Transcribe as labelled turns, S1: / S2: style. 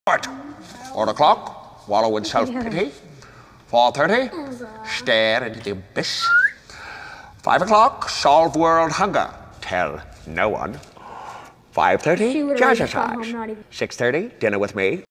S1: 1 o'clock, wallow in self-pity. 4:30, stare into the abyss. 5 o'clock, solve world hunger. Tell no one. 5:30, jazzercise. 6:30, dinner with me.